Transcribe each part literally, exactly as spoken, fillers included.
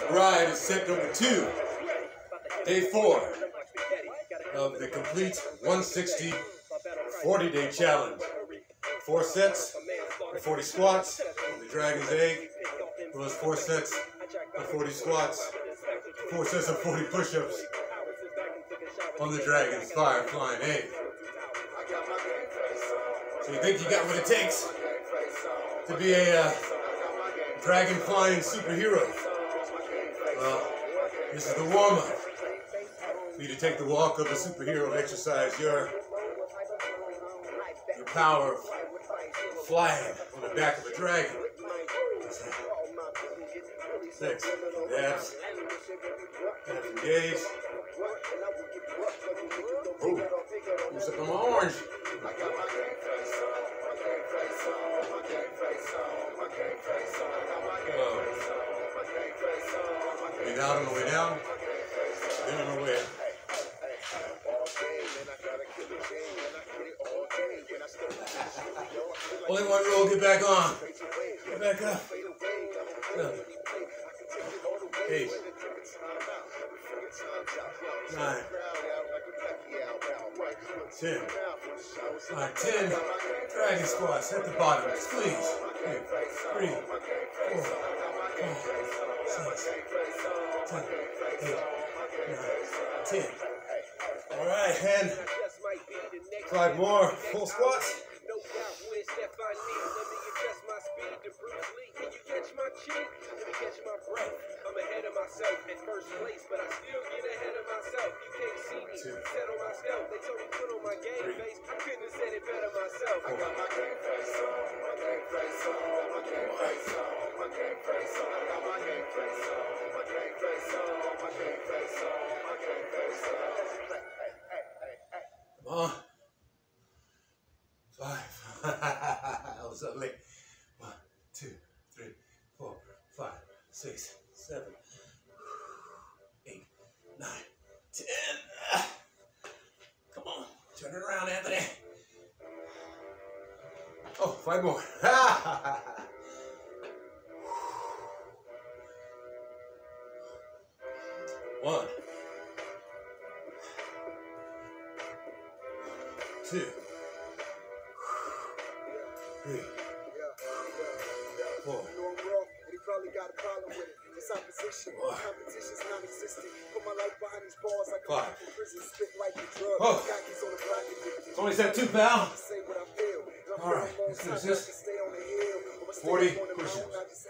Ride is set number two, day four of the complete one sixty forty day challenge. Four sets of forty squats on the dragon's egg, plus four sets of forty squats, four sets of forty push-ups on the dragon's fire flying egg. So you think you got what it takes to be a uh, dragon flying superhero? Well, this is the warm-up for you to take the walk of a superhero and exercise your, your power of flying on the back of a dragon. Six. Abs. Abs engaged. Oh, I'm sipping on my orange. Oh. Way down on the way down. Then on the way up. Only one rule, get back on. Get back up. Seven. Eight. Nine. Ten. Alright, ten. Dragon squats at the bottom. Squeeze. Eight. Three. Four. Five. Six. Seven. Eight. Nine. Ten. Alright, and five more full squats. I'm ahead of myself in first place, but I still get ahead of myself. You can't see me, set on myself. They told me put on my game face. I couldn't have said it better myself. I got my game face on, my game face on, my game face on, my game face on. I got my game face on, my game face on, my game face on, my game face on. Come on. Five. I was up late. One, two, three, four, five, six, seven, eight, nine, ten. Come on, turn it around, Anthony. Oh, five more. One, two, three, four. Probably got a problem with it. This opposition, competition's non-existent. Put my life behind these bars like a prison, spit like a drug. Oh. It's only set two, pal. All right, let's do this. forty push-ups.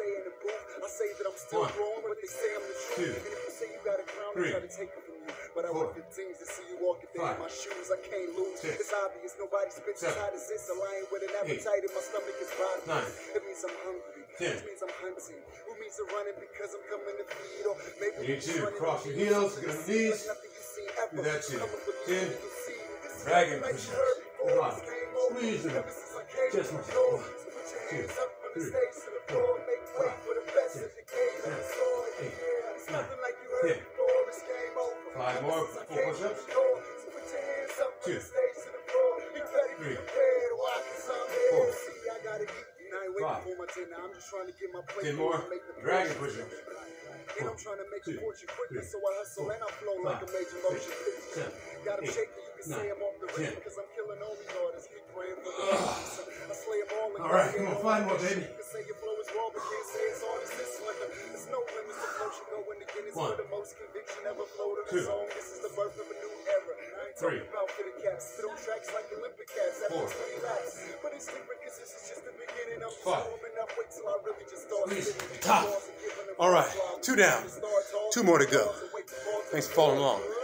One, two, three, but I want fifteens to see you walking there in my shoes. I can't lose. Six, it's obvious nobody spits as hot as this. A lion with an appetite in my stomach is bothering. Nine. It means I'm hungry. Ten. It means I'm hunting. Who means I'm running because I'm coming to feed? Or maybe you need to cross your heels, get on your knees. Do that too. Ten. Dragon push-ups. Come on. Squeeze it up. Just one. One, two, three, four, five, six, seven, eight, nine, ten. Five more full push-ups. Two, three, four, five, ten more dragon push-ups. One, two, three, four, five, six, seven, eight, nine, ten. All right, come on, five more, baby. One, two, three, four, five. Squeeze top. All right, two down, two more to go. Thanks for following along.